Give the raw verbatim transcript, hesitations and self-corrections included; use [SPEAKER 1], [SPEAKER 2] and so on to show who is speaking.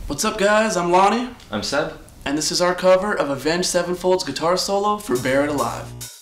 [SPEAKER 1] What's up guys, I'm Lonnie.
[SPEAKER 2] I'm Seb.
[SPEAKER 1] And this is our cover of Avenged Sevenfold's guitar solo for Buried Alive.